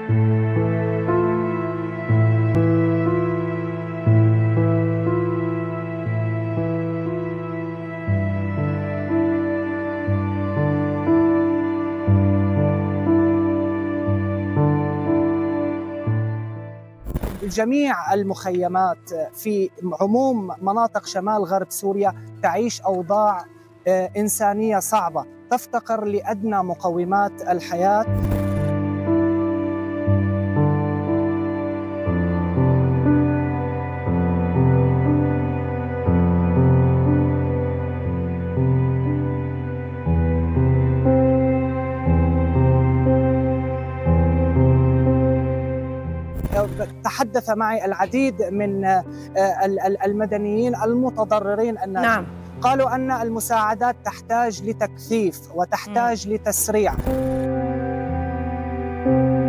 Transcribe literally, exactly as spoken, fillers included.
جميع المخيمات في عموم مناطق شمال غرب سوريا تعيش أوضاع إنسانية صعبة، تفتقر لأدنى مقومات الحياة. تحدث معي العديد من المدنيين المتضررين الناجين. نعم. قالوا أن المساعدات تحتاج لتكثيف وتحتاج م. لتسريع.